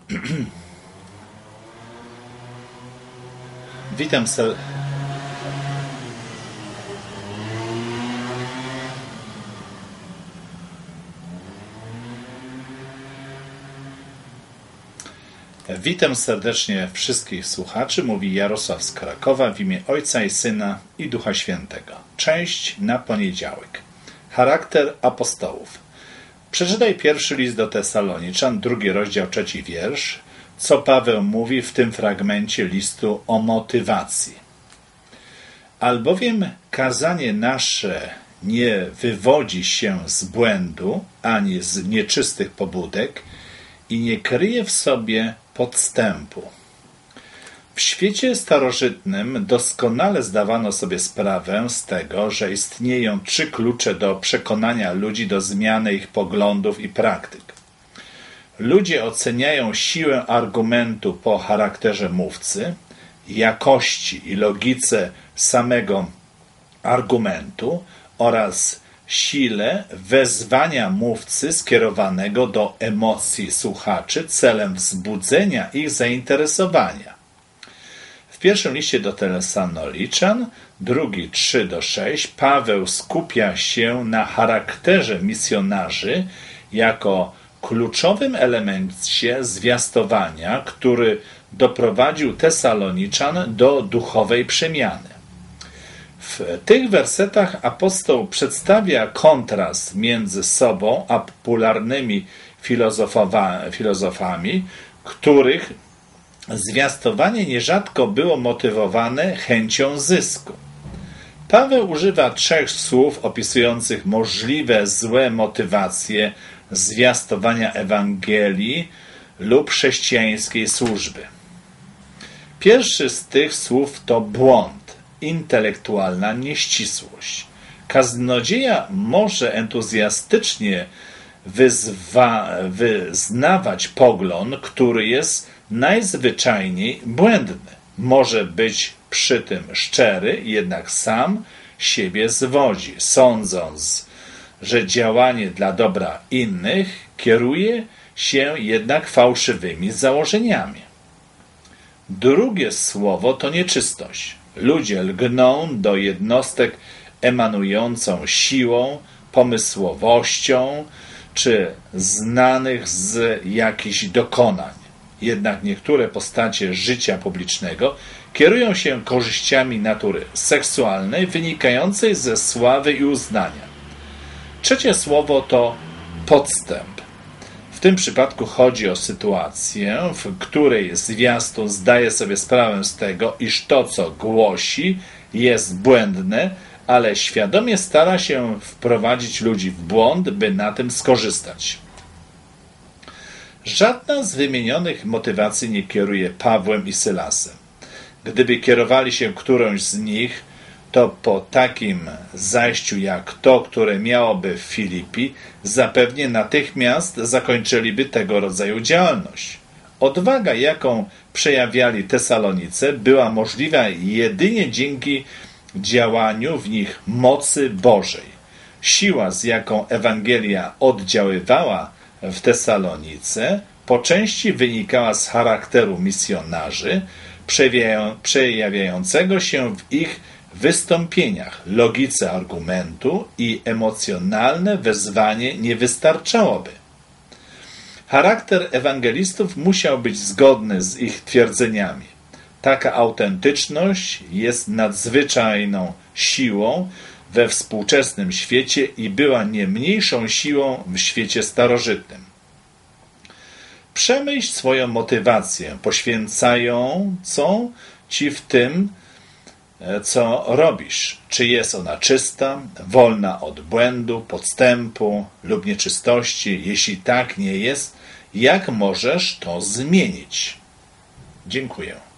Witam serdecznie. Witam serdecznie wszystkich słuchaczy, mówi Jarosław z Krakowa w imię Ojca i Syna i Ducha Świętego. Część na poniedziałek. Charakter apostołów. Przeczytaj pierwszy list do Tesaloniczan, 2 rozdział, 3 wiersz, co Paweł mówi w tym fragmencie listu o motywacji. Albowiem kazanie nasze nie wywodzi się z błędu, ani z nieczystych pobudek i nie kryje w sobie podstępu. W świecie starożytnym doskonale zdawano sobie sprawę z tego, że istnieją 3 klucze do przekonania ludzi do zmiany ich poglądów i praktyk. Ludzie oceniają siłę argumentu po charakterze mówcy, jakości i logice samego argumentu oraz sile wezwania mówcy skierowanego do emocji słuchaczy celem wzbudzenia ich zainteresowania. W pierwszym liście do Tesaloniczan, 2, 3-6, Paweł skupia się na charakterze misjonarzy jako kluczowym elemencie zwiastowania, który doprowadził Tesaloniczan do duchowej przemiany. W tych wersetach apostoł przedstawia kontrast między sobą a popularnymi filozofami, których zwiastowanie nierzadko było motywowane chęcią zysku. Paweł używa 3 słów opisujących możliwe złe motywacje zwiastowania Ewangelii lub chrześcijańskiej służby. Pierwszy z tych słów to błąd, intelektualna nieścisłość. Kaznodzieja może entuzjastycznie wyznawać pogląd, który jest najzwyczajniej błędny. Może być przy tym szczery, jednak sam siebie zwodzi, sądząc, że działanie dla dobra innych kieruje się jednak fałszywymi założeniami. Drugie słowo to nieczystość. Ludzie lgną do jednostek emanującą siłą, pomysłowością czy znanych z jakichś dokonań. Jednak niektóre postacie życia publicznego kierują się korzyściami natury seksualnej wynikającej ze sławy i uznania. Trzecie słowo to podstęp. W tym przypadku chodzi o sytuację, w której zwiastun zdaje sobie sprawę z tego, iż to, co głosi, jest błędne, ale świadomie stara się wprowadzić ludzi w błąd, by na tym skorzystać. Żadna z wymienionych motywacji nie kieruje Pawłem i Sylasem. Gdyby kierowali się którąś z nich, to po takim zajściu jak to, które miałoby w Filipi, zapewne natychmiast zakończyliby tego rodzaju działalność. Odwaga, jaką przejawiali Tesalonice, była możliwa jedynie dzięki działaniu w nich mocy Bożej. Siła, z jaką Ewangelia oddziaływała w Tesalonice, po części wynikała z charakteru misjonarzy, przejawiającego się w ich wystąpieniach, logice argumentu i emocjonalne wezwanie nie wystarczałoby. Charakter ewangelistów musiał być zgodny z ich twierdzeniami. Taka autentyczność jest nadzwyczajną siłą we współczesnym świecie i była nie mniejszą siłą w świecie starożytnym. Przemyśl swoją motywację poświęcającą ci w tym, co robisz. Czy jest ona czysta, wolna od błędu, podstępu lub nieczystości? Jeśli tak nie jest, jak możesz to zmienić? Dziękuję.